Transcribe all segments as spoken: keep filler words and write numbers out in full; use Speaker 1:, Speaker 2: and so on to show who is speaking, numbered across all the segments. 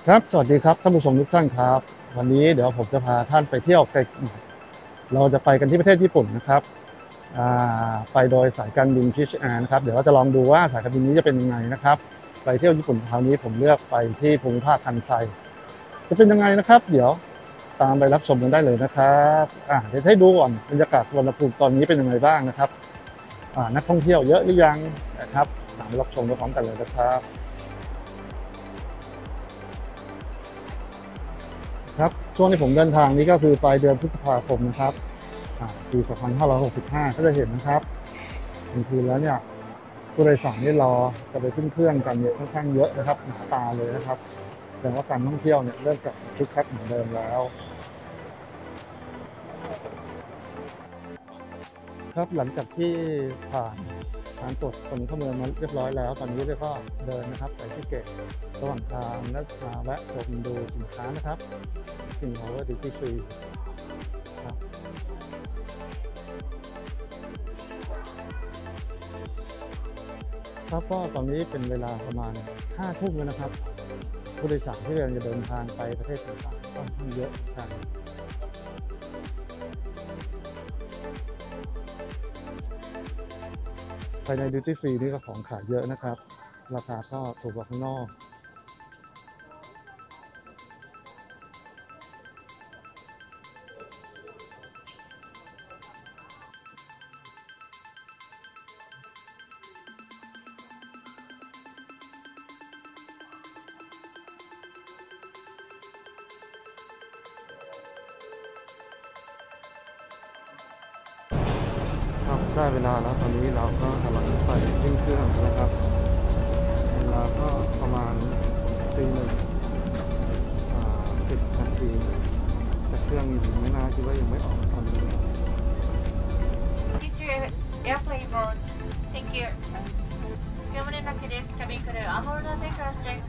Speaker 1: ครับสวัสดีครับท่านผู้ชมทุกท่านครับวันนี้เดี๋ยวผมจะพาท่านไปเที่ยวไกลเราจะไปกันที่ประเทศญี่ปุ่นนะครับไปโดยสายการบิน พี เอช อาร์ นะครับเดี๋ยวเราจะลองดูว่าสายการบินนี้จะเป็นยังไงนะครับไปเที่ยวญี่ปุ่นคราวนี้ผมเลือกไปที่ภูมิภาคคันไซจะเป็นยังไงนะครับเดี๋ยวตามไปรับชมกันได้เลยนะครับเดี๋ยวให้ดูก่อนบรรยากาศสุวรรณภูมิตอนนี้เป็นยังไงบ้างนะครับนักท่องเที่ยวเยอะหรือยังนะครับตามไปรับชมพร้อมกันเลยนะครับครับช่วงที่ผมเดินทางนี้ก็คือปลายเดือนพฤษภาคมนะครับปีสองพันห้าร้อยหกสิบห้าก็จะเห็นนะครับกลางคืนแล้วเนี่ยผู้โดยสารที่รอจะไปขึ้นเครื่องกันเนี่ยค่อนข้างเยอะนะครับหนาตาเลยนะครับแต่ว่าการท่องเที่ยวเนี่ยเริ่มกลับมาคึกคักเหมือนเดิมแล้วครับหลังจากที่ผ่านการตรวจคนเข้าเมืองมาเรียบร้อยแล้วตอนนี้เราก็เดินนะครับไปที่เกตระหว่างทางและมาแวะชมดูสินค้านะครับสินค้าว่าดิวตี้ฟรีครับครับก็ตอนนี้เป็นเวลาประมาณห้าทุ่มแล้วนะครับผู้โดยสารที่กำลังจะเดินทางไปประเทศต่างๆค่อนข้างเยอะกันภายในดิวตี้ฟรีนี่ก็ของขายเยอะนะครับราคาก็ถูกกว่าข้างนอกครับได้เวลาแล้วตอนนี้เราก็กำลังไปขึ้นเครื่องนะครับเวลาก็ประมาณตีหนึ่งสิบนาทีแต่เครื่องยังไม่น่าคิดว่ายังไม่ออกตอนนี้
Speaker 2: Airplane board. Thank you. 業務連絡です。キャビンクルーアホールドでクラスチェック。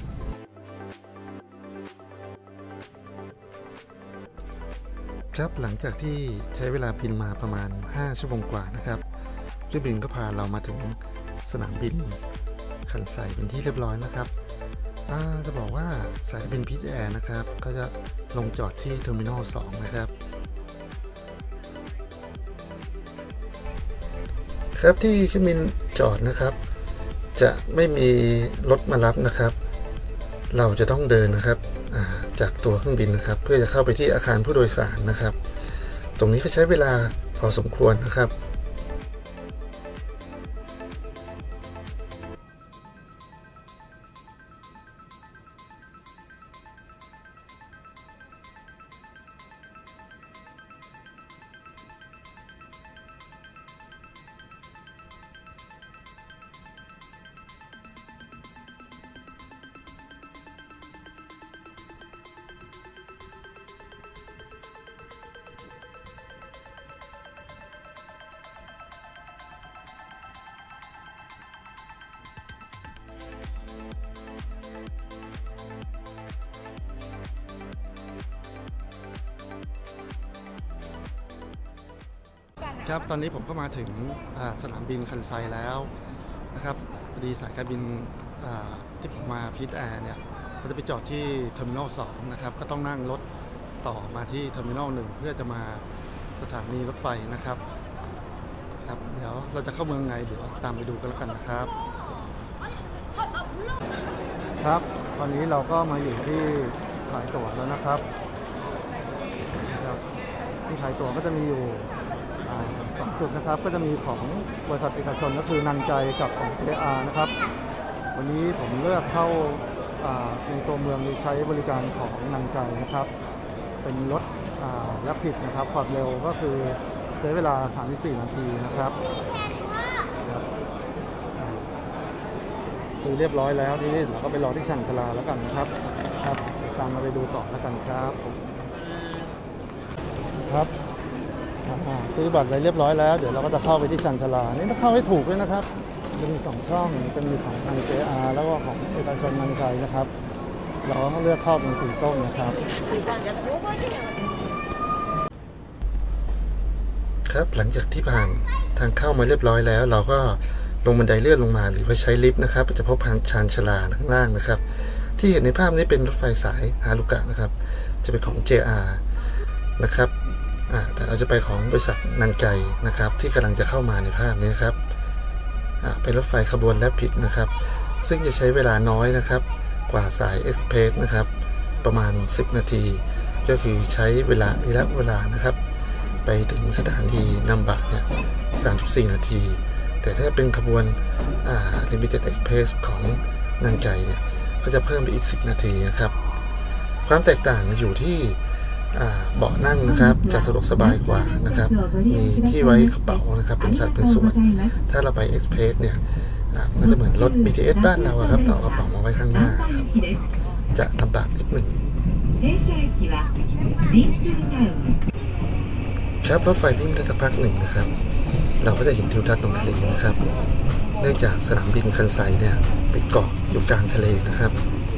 Speaker 3: ครับหลังจากที่ใช้เวลาบินมาประมาณห้าชั่วโมงกว่านะครับเครื่องบินก็พาเรามาถึงสนามบินคันไซเป็นที่เรียบร้อยนะครับจะบอกว่าสายการบิน พี เอช อาร์ นะครับก็จะลงจอดที่เทอร์มินอลสองนะครับครับที่เครื่องบินจอดนะครับจะไม่มีรถมารับนะครับเราจะต้องเดินนะครับจากตัวเครื่องบินนะครับเพื่อจะเข้าไปที่อาคารผู้โดยสารนะครับตรงนี้ก็ใช้เวลาพอสมควรนะครับครับตอนนี้ผมก็มาถึงสนามบินคันไซแล้วนะครับพอดีสายการบินที่ผมมาพี เอช อาร์ เนี่ยเขาจะไปจอดที่เทอร์มินอลสองนะครับก็ต้องนั่งรถต่อมาที่เทอร์มินอลหนึ่งเพื่อจะมาสถานีรถไฟนะครับครับเดี๋ยวเราจะเข้าเมืองไงเดี๋ยวตามไปดูกันแล้วกันนะครับ
Speaker 1: ครับตอนนี้เราก็มาอยู่ที่ขายตั๋วแล้วนะครับที่ขายตั๋วก็จะมีอยู่สองจุดนะครับก็จะมีของบริษัทเอกชนก็คือนันใจกับของ เจ อาร์ นะครับวันนี้ผมเลือกเข้าในตัวเมืองใช้บริการของนันใจนะครับเป็นรถแรปปิดนะครับความเร็วก็คือใช้เวลาสามสิบสี่นาทีนะครับซื้อเรียบร้อยแล้วทีนี้เราก็ไปรอที่ชันชลาแล้วกันนะครับครับตามมาไปดูต่อแล้วกันครับครับซื้อบัตรอะไรเรียบร้อยแล้วเดี๋ยวเราก็จะเข้าไปที่ชันชลานี่ต้องเข้าให้ถูกด้วยนะครับจะมีสองช่องจะมีของทาง เจ อาร์ แล้วก็ของเอกชนนันใจนะครับเราต้องเลือกเข้าเป็นสีส้มนะครับ
Speaker 3: ครับหลังจากที่ผ่านทางเข้ามาเรียบร้อยแล้วเราก็ลงบันไดเลื่อนลงมาหรือว่าใช้ลิฟต์นะครับจะพบชานชาลาข้างล่างนะครับที่เห็นในภาพนี้เป็นรถไฟสายฮารุกะนะครับจะเป็นของ เจ อาร์ นะครับแต่เราจะไปของบริษัทนันไกนะครับที่กำลังจะเข้ามาในภาพนี้ครับเป็นรถไฟขบวนแรปปิดนะครับซึ่งจะใช้เวลาน้อยนะครับกว่าสายเอ็กซ์เพรสนะครับประมาณสิบนาทีก็คือใช้เวลาระยะเวลานะครับไปถึงสถานีนัมบะเนี่ยสามสิบสี่นาทีแต่ถ้าเป็นขบวนอ่า Limited Express ของนันไกเนี่ยก็จะเพิ่มไปอีกสิบนาทีนะครับความแตกต่างอยู่ที่เบาะนั่งนะครับจะสะดวกสบายกว่านะครับมีที่ไว้กระเป๋านะครับเป็นสัดเป็นส่วนถ้าเราไป Express เนี่ยมันก็จะเหมือนรถ บี ที เอส บ้านเราครับต่อกระเป๋ามาไว้ข้างหน้าครับจะลำบากนิดหนึ่งครับรถไฟวิ่งได้สักพักหนึ่งนะครับเราก็จะเห็นทิวทัศน์ของทะเลนะครับเนื่องจากสนามบินคันไซเนี่ยเป็นเกาะอยู่กลางทะเลนะครับ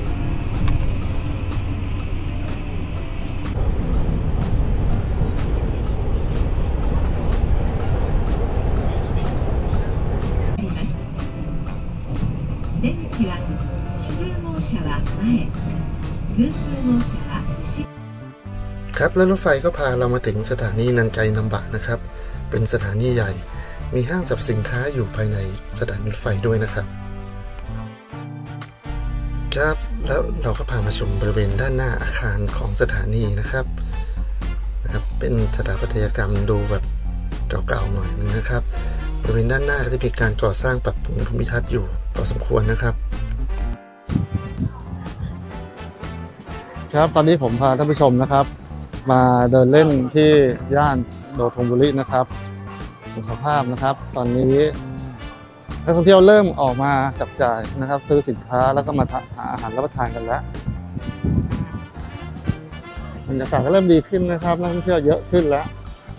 Speaker 3: ครับแล้วรถไฟก็พาเรามาถึงสถานีนันไกนัมบะนะครับเป็นสถานีใหญ่มีห้างสรรพสินค้าอยู่ภายในสถานีรถไฟด้วยนะครับครับแล้วเราก็พามาชมบริเวณด้านหน้าอาคารของสถานีนะครับนะครับเป็นสถาปัตยกรรมดูแบบเก่าๆหน่อยนึงนะครับบริเวณด้านหน้าก็จะมีการก่อสร้างปรับปรุงภูมิทัศน์อยู่พอสมควรนะครับ
Speaker 1: ครับตอนนี้ผมพาท่านผู้ชมนะครับมาเดินเล่นที่ย่านโดทงบุรีนะครับดูสภาพนะครับตอนนี้นักท่องเที่ยวเริ่มออกมาจับจ่ายนะครับซื้อสินค้าแล้วก็มาหาอาหารรับประทานกันแล้วบรรยากาศก็เริ่มดีขึ้นนะครับนักท่องเที่ยวเยอะขึ้นแล้ว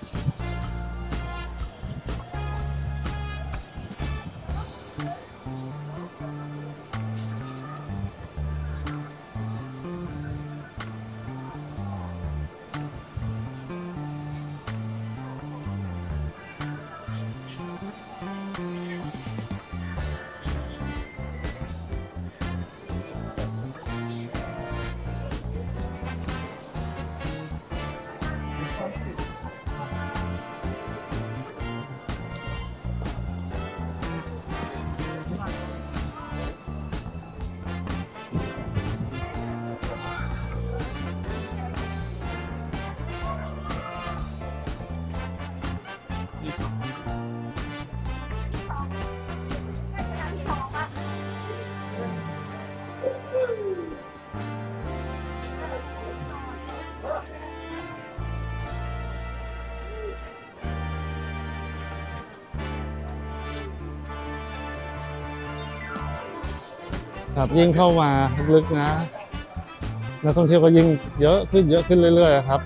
Speaker 1: ครับยิ่งเข้ามาลึกๆนะนักท่องเที่ยวก็ยิ่งเยอะขึ้นเยอะขึ้นเรื่อยๆครับ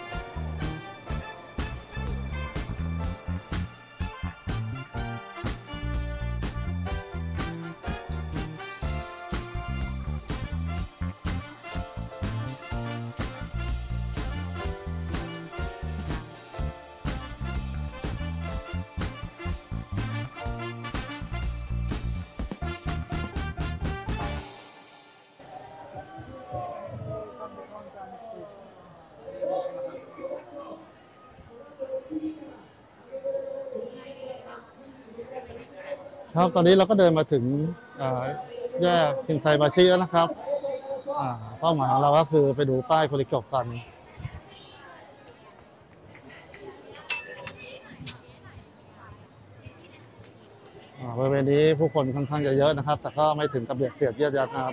Speaker 1: ครับตอนนี้เราก็เดินมาถึงแยกชินไซบาชิแล้วนะครับเป้าหมายของเราก็คือไปดูป้ายโคริโกะกันบริเวณนี้ผู้คนค่อนข้างจะเยอะนะครับแต่ก็ไม่ถึงกับเบียดเสียดเยียดยัดนะครับ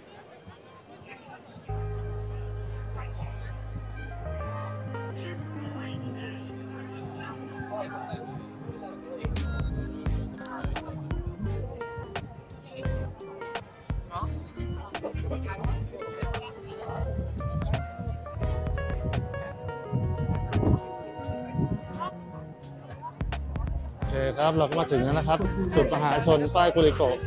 Speaker 1: โอเคครับเราก็มาถึงแล้วนะครับจุดมหาชนป้ายโคริโกะ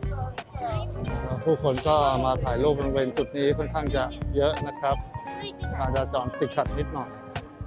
Speaker 1: ผู้คนก็มาถ่ายรูปบริเวณจุดนี้ค่อนข้างจะเยอะนะครับการจราจรติดขัดนิดหน่อย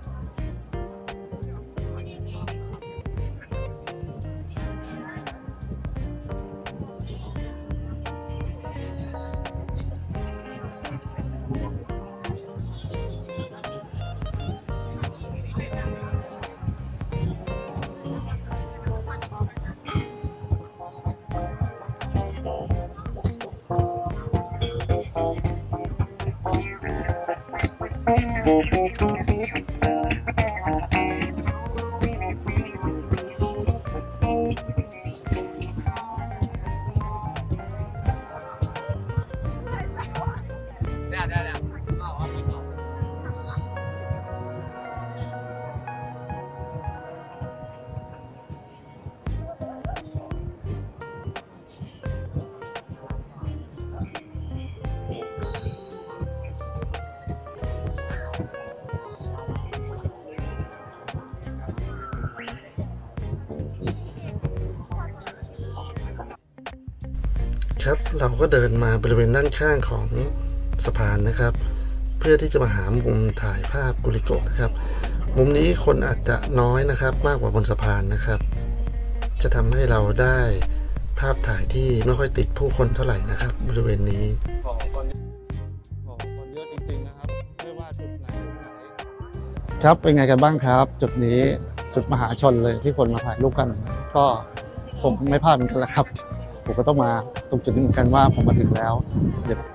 Speaker 3: ครับเราก็เดินมาบริเวณด้านข้างของสะพานนะครับ เพื่อที่จะมาหามุมถ่ายภาพกุริโกะนะครับมุมนี้คนอาจจะน้อยนะครับมากกว่าบนสะพานนะครับจะทำให้เราได้ภาพถ่ายที่ไม่ค่อยติดผู้คนเท่าไหร่นะครับ บริเวณนี้
Speaker 1: คนเยอะจริงๆนะครับไม่ว่าจุดไหนครับเป็นไงกันบ้างครับจุดนี้จุดมหาชนเลยที่คนมาถ่ายรูปกันก็ผมไม่พลาดเหมือนกันแหละครับผมก็ต้องมาตรงจุดนี้เหมือนกันว่าผมมาถึงแล้วเดี๋ยว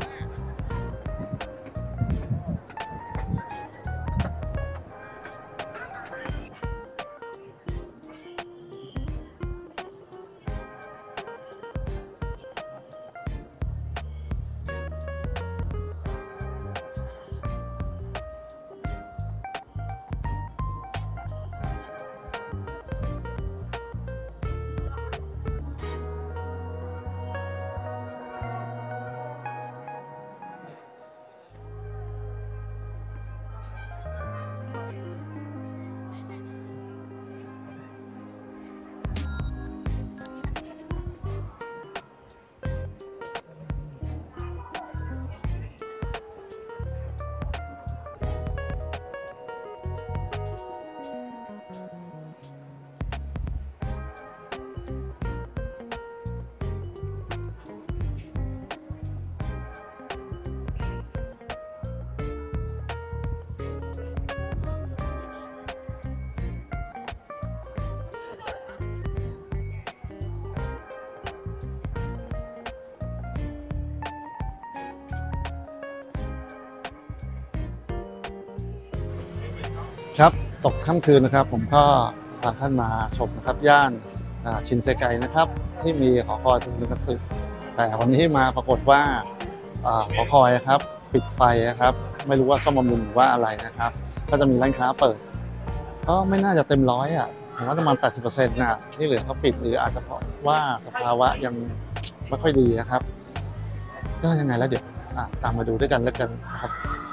Speaker 1: ครับตกค่ำคืนนะครับผมก็พาท่านมาชมนะครับย่านชินเซไกนะครับที่มีหอคอยซึนึกสึแต่วันนี้มาปรากฏว่าหอคอยครับปิดไฟนะครับไม่รู้ว่าซ่อมบำรุงหรือว่าอะไรนะครับก็จะมีร้านค้าเปิดก็ไม่น่าจะเต็มร้อยอ่ะผมว่าประมาณ แปดสิบเปอร์เซ็นต์ นะที่เหลือเขาปิดหรืออาจจะเพราะว่าสภาวะยังไม่ค่อยดีนะครับก็ยังไงแล้วเดี๋ยวตามมาดูด้วยกันแล้วกันครับ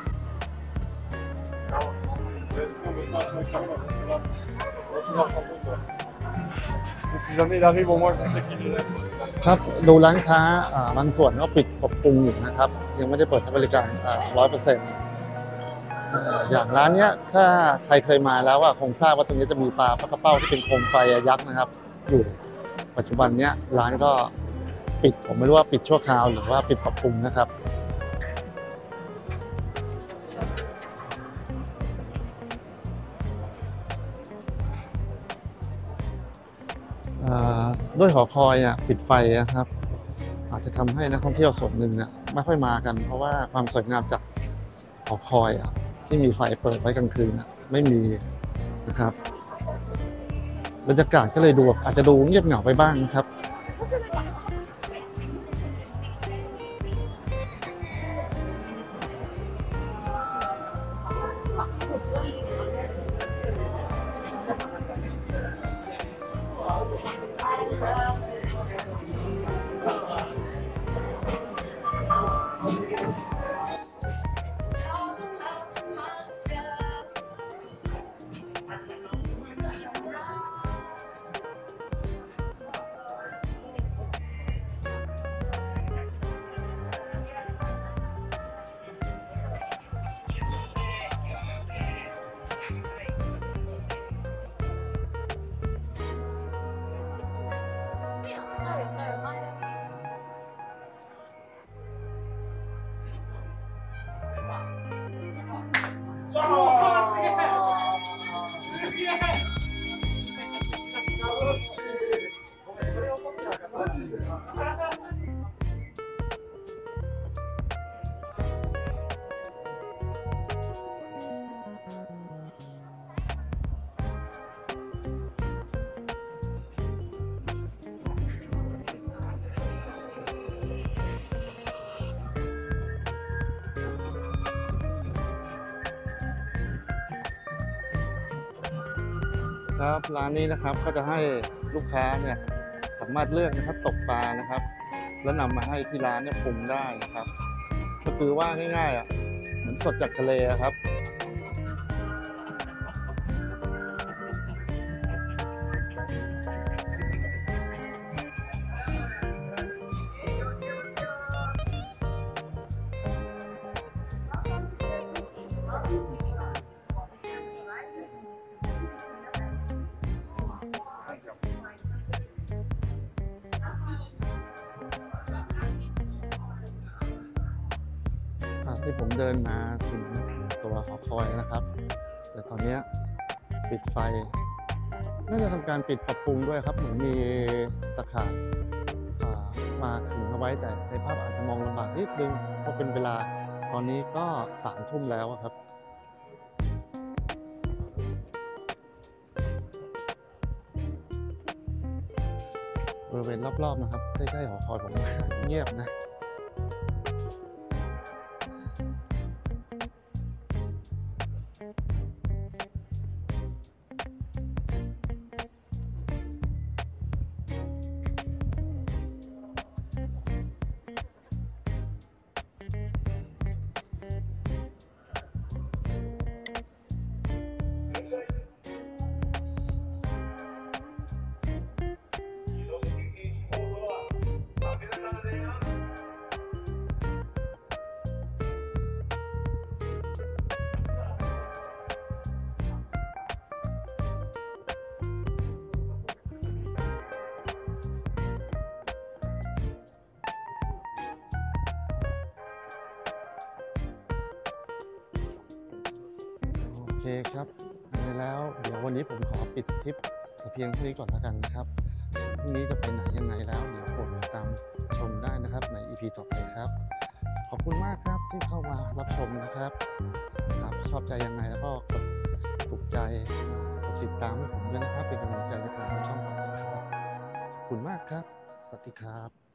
Speaker 1: ครับดูร้านค้าบางส่วนก็ปิดปรับปรุงอยู่นะครับยังไม่ได้เปิดให้บริการร้อยเปอร์เซ็นต์อย่างร้านเนี้ยถ้าใครเคยมาแล้วว่าคงทราบว่าตรงนี้จะมีปลาปลากระเป้าที่เป็นโคมไฟยักษ์นะครับอยู่ปัจจุบันเนี้ยร้านก็ปิดผมไม่รู้ว่าปิดชั่วคราวหรือว่าปิดปรับปรุงนะครับด้วยหอคอยอ่ะปิดไฟนะครับอาจจะทำให้นักท่องเที่ยวส่วนหนึ่งอ่ะไม่ค่อยมากันเพราะว่าความสวยงามจากหอคอยอ่ะที่มีไฟเปิดไว้กลางคืนอ่ะไม่มีนะครับบรรยากาศก็เลยดูอาจจะดูเงียบเหงาไปบ้างนะครับครับร้านนี้นะครับก็จะให้ลูกค้าเนี่ยสามารถเลือกนะครับตกปลานะครับ แล้วนำมาให้ที่ร้านเนี่ยปรุงได้นะครับ ก็คือว่าง่ายๆอ่ะเหมือนสดจากทะเลอะครับอ่ะที่ผมเดินมาถึงตัวหอคอยนะครับ แต่ตอนเนี้ยปิดไฟ น่าจะทำการปิดปรับปรุงด้วยครับ เหมือนมีตะข่ายอ่ามาขึงเอาไว้แต่ในภาพอาจจะมองลำบากนิดนึงเพราะเป็นเวลาตอนนี้ก็สามทุ่มแล้วอะครับ บริเวณรอบๆนะครับใกล้ๆหอคอยผมเงียบนะ โอเคครับยังไงแล้วเดี๋ยววันนี้ผมขอปิดทริปแต่เพียงเท่านี้ก่อนแล้วกันนะครับพรุ่งนี้จะไปไหนยังไงแล้วเดี๋ยวโปรดติดตามชมได้นะครับใน อี พี ต่อไปครับ ขอบคุณมากครับที่เข้ามารับชมนะครับหากชอบใจยังไงแล้วก็กดถูกใจกดติดตามให้ผมด้วยนะครับ เป็นกำลังใจในการทำช่องต่อไปครับ ขอบคุณมากครับ สวัสดีครับ